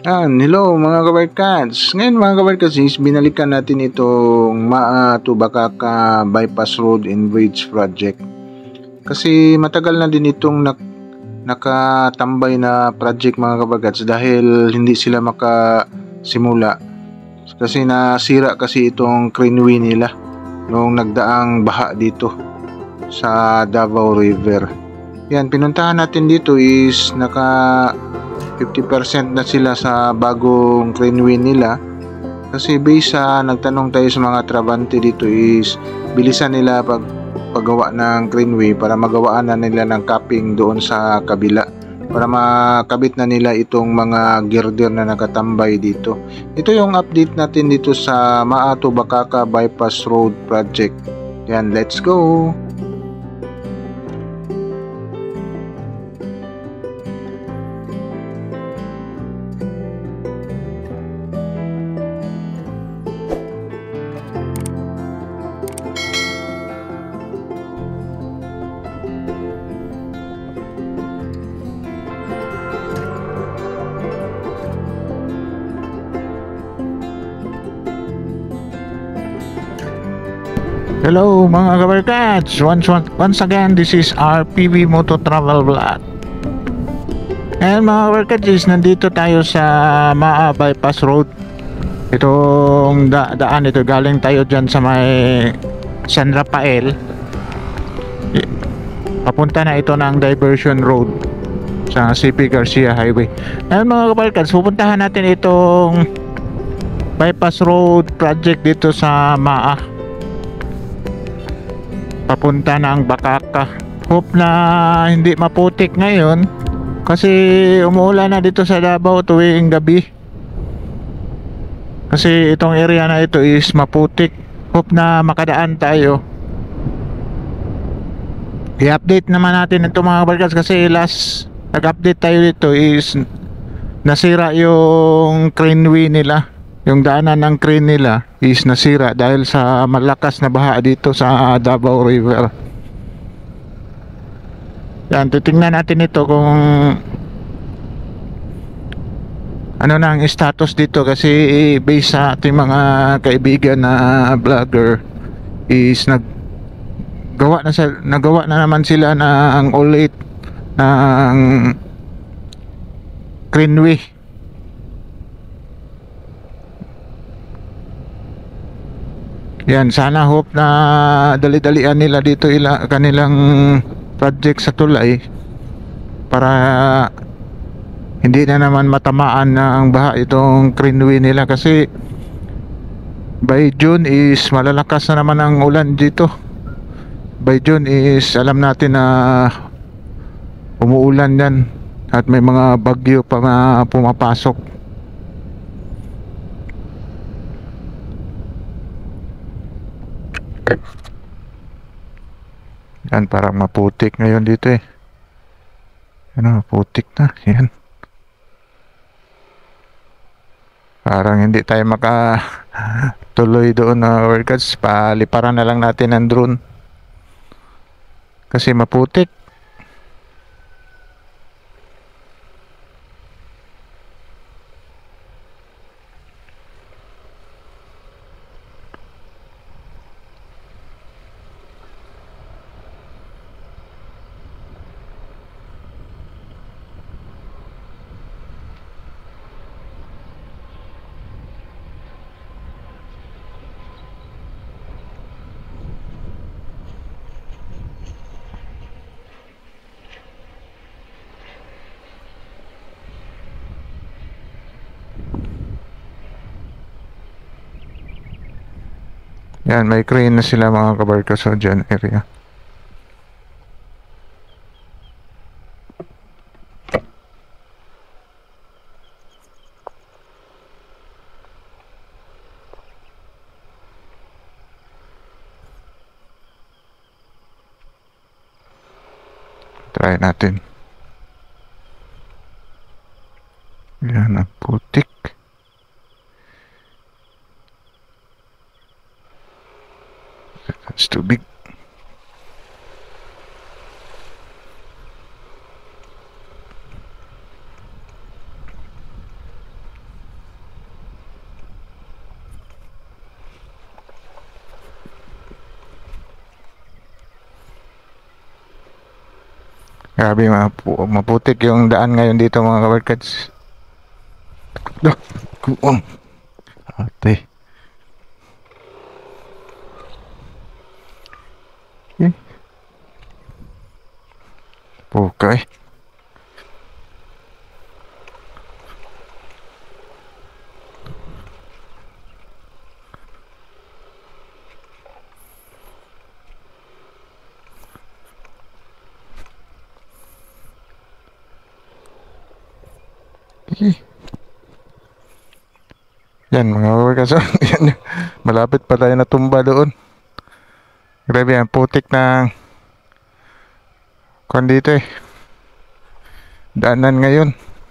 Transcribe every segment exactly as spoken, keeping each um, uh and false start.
Ah, hello mga kabarkads. Ngayon mga kabarkads, binalikan natin itong Maa to Bakaka Bypass Road and Bridge Project. Kasi matagal na din itong nak nakatambay na project mga kabarkads dahil hindi sila makasimula. Kasi nasira kasi itong craneway nila noong nagdaang baha dito sa Davao River. Yan, pinuntahan natin dito is naka fifty percent na sila sa bagong craneway nila. Kasi based sa nagtanong tayo sa mga trabante dito is bilisan nila pag paggawa ng craneway para magawaan na nila ng capping doon sa kabila para makabit na nila itong mga girder na nakatambay dito. Ito yung update natin dito sa Maa to Bakaka Bypass Road Project. Yan, let's go! Hello mga kabarkads! Once, once, once again, this is R P V Moto Travel Vlog. And mga kabarkads, is nandito tayo sa Maa Bypass Road. Itong da daan ito, galing tayo dyan sa may San Rafael. Papunta na ito ng Diversion Road sa C P Garcia Highway. And mga kabarkads, pupuntahan natin itong Bypass Road Project dito sa Maa, papunta ng Bakaka. Hope na hindi maputik ngayon kasi umuulan na dito sa Davao tuwing gabi. Kasi itong area na ito is maputik. Hope na makadaan tayo. I-update naman natin ito mga kabarkads kasi last nag-update tayo dito is nasira yung craneway nila. Yung daanan ng crane nila is nasira dahil sa malakas na baha dito sa Davao River. Yan, titingnan natin ito kung ano na ang status dito kasi based sa ating mga kaibigan na vlogger is naggawa na sa nagawa na naman sila ng ulit ng craneway. Yan, sana hope na dali-dalian nila dito ila kanilang project sa tulay para hindi na naman matamaan ng baha itong craneway nila kasi by June is malalakas na naman ang ulan dito. By June is alam natin na umuulan yan at may mga bagyo pa na pumapasok. Yan, parang maputik ngayon dito eh. Ano, maputik na. Yan. Parang hindi tayo makatuloy doon na workouts. Paliparan na lang natin ang drone. Kasi maputik. Yan, may crane na sila mga kabarka sa dyan area. Try natin. Yan, ang putik. That's too big. Grabe, mapu maputik yung daan ngayon dito mga kabarkads. Dah, kuong. Ate. Eh. Okay. Okay. Yan mga kabarkads. Yan. Malapit pa tayo natumba doon. Grabe yan, putik na kung dito eh. Daanan ngayon.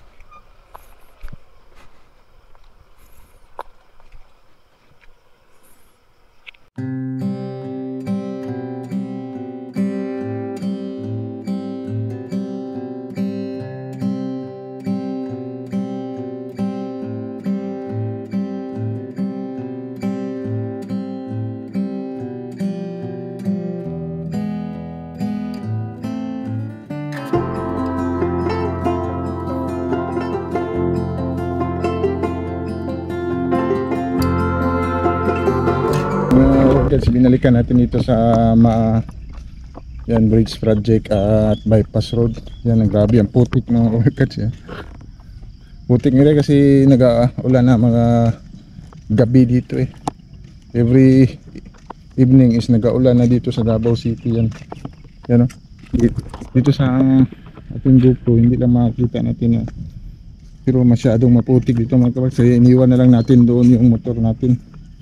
Guys, binalikan natin dito sa ma yan, bridge project at bypass road. Yan, ang grabe ang putik ng workers yan. Putik nila kasi nag-aulan na mga gabi dito eh. Every evening is nag-aulan na dito sa Davao City yan. Yan o. Dito sa ating GoPro hindi lang makikita natin yan. Pero masyadong maputik dito mga kabarkads. Kaya iniwan na lang natin doon yung motor natin.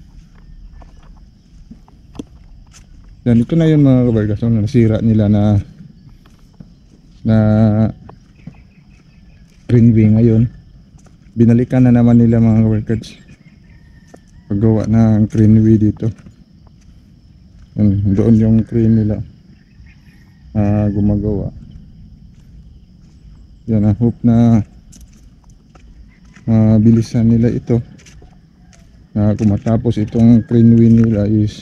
Yan, ito na yun mga kabarkads, so, nasira nila na na greenway ngayon. Binalikan na naman nila mga kabarkads paggawa ng greenway dito. Yan, doon yung crane nila uh, gumagawa. Yan, I hope na uh, bilisan nila ito na uh, kung matapos itong greenway nila is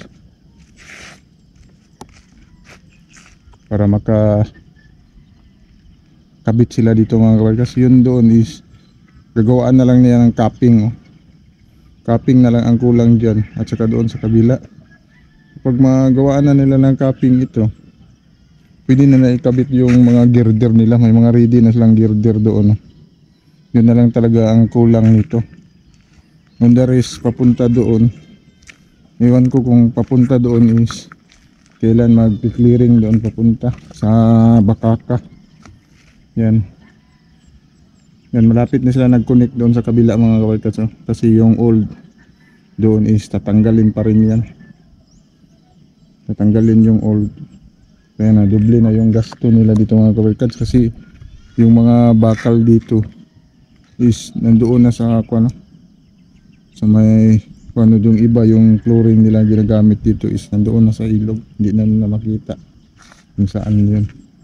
para maka kabit sila dito mga kabarkads. Yun doon is gagawaan na lang niya ng capping, oh. Capping na lang ang kulang dyan at saka doon sa kabila. Pag magawaan na nila ng capping ito, pwede na na ikabit yung mga girder nila. May mga ready na silang girder doon, oh. Yun na lang talaga ang kulang nito. On the rest papunta doon, iwan ko kung papunta doon is kailan mag-clearing doon papunta sa Bakaka. Yan. Yan, malapit na sila nag-connect doon sa kabila mga kabarkads, oh. Kasi yung old doon is tatanggalin pa rin yan. Tatanggalin yung old. Kaya na doble na yung gasto nila dito mga kabarkads kasi yung mga bakal dito is nandoon na sa ano, sa may ano yung iba, yung flooring nila ginagamit dito is nandoon na sa ilog, hindi na nila makita kung saan yun.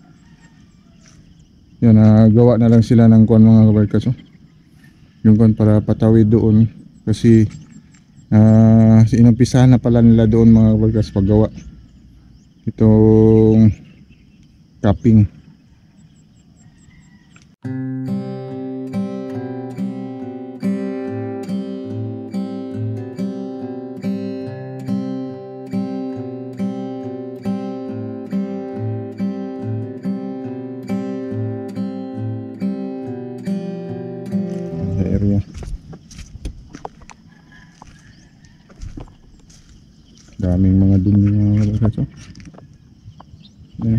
Yan, uh, gawa na lang sila ng kuan mga kabarkads, oh. Yung kuan para patawid doon kasi uh, inumpisahan na pala nila doon mga kabarkads paggawa itong capping. Area daming mga dumi mga kabarkads, oh. Yan.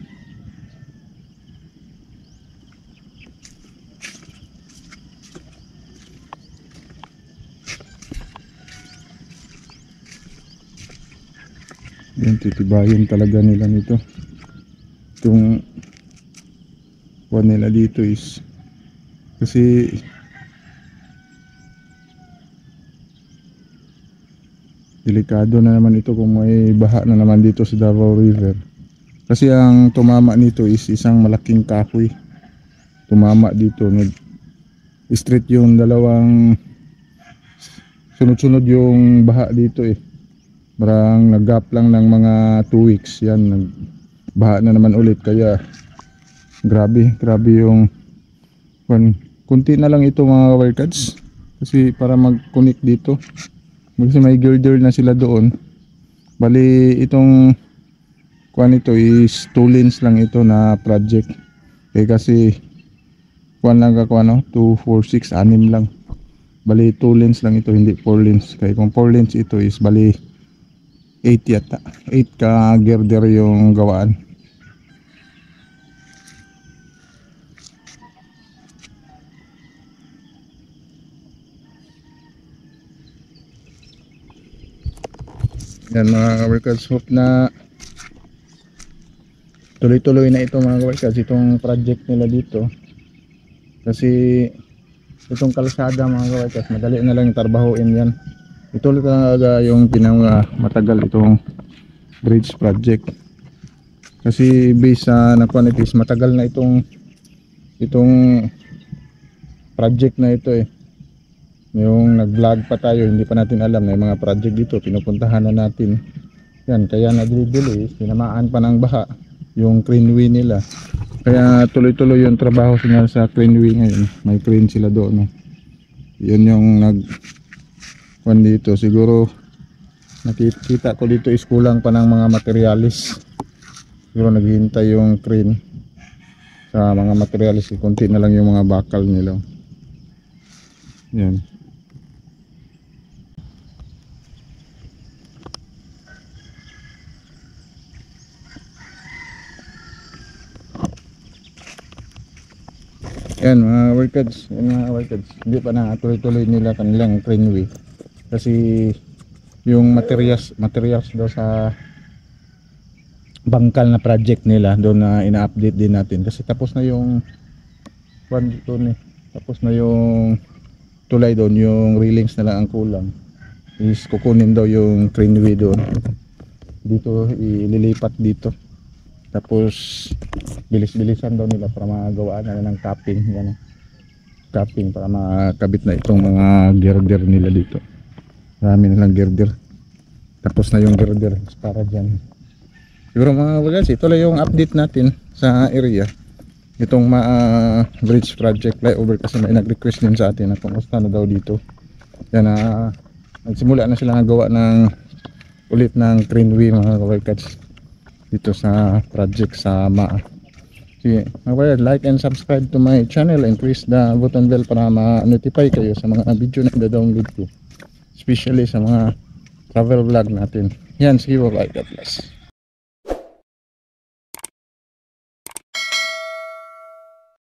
Yan, titibayin talaga nila nito. Itong kuwan nila dito is kasi delikado na naman ito kung may baha na naman dito sa Davao River. Kasi ang tumama nito is isang malaking kahoy. Tumama dito, nag straight yung dalawang, sunod-sunod yung baha dito eh. Marang nag-gap lang ng mga two weeks yan, nagbaha na naman ulit. Kaya Grabe, grabe yung kun, kunti na lang ito mga kabarkads. Kasi para mag-connect dito. Kasi may girder na sila doon. Bali itong kuan ito is two lanes lang ito na project. Eh kasi kuan lang ka kuan no, two, four, six, anim lang. Bali two lanes lang ito, hindi four lanes. Kaya kung four lanes ito is bali eight yata. eight ka girder yung gawaan. Yan mga kabarkads, hope na tuloy-tuloy na ito mga kabarkads, itong project nila dito. Kasi itong kalsada mga kabarkads, madali na lang tarbahuin yan. Ito talaga yung pinaka matagal itong bridge project. Kasi based sa na-quantities, matagal na itong itong project na ito eh. Yung nag-vlog pa tayo, hindi pa natin alam na yung mga project dito, pinupuntahan na natin. Yan, kaya nadili-dili, sinamaan pa ng baha yung craneway nila. Kaya tuloy-tuloy yung trabaho nila sa craneway ngayon. May crane sila doon. No? Yun yung nag one dito. Siguro nakikita ko dito is kulang pa ng mga materialis. Siguro naghihintay yung crane sa mga materialis. Kunti na lang yung mga bakal nila. Yan. Yan mga workers, yan mga workers, hindi pa na tuloy-tuloy nila kanilang craneway kasi yung materials materials daw sa bangkal na project nila doon na ina-update din natin kasi tapos na yung one dito ni tapos na yung tulay doon, yung railings na lang ang kulang. Is kukunin daw yung craneway doon dito, ililipat dito. Tapos bilis-bilisan daw nila para magawaan na ng capping, yan, capping para makabit na itong mga girder nila dito. Marami na lang girder. Tapos na yung girder para dyan. Siguro mga wagas, ito lang yung update natin sa area. Itong uh, bridge project flyover kasi may nag-request din sa atin na kumusta na daw dito. Yan na uh, nagsimula na sila nagawa ng ulit ng craneway mga kabarkads dito sa project sa M A A. Sige, mga like and subscribe to my channel and press the button bell para ma-notify kayo sa mga video na i-download ko, especially sa mga travel vlog natin. Yan, sige, bye, God bless.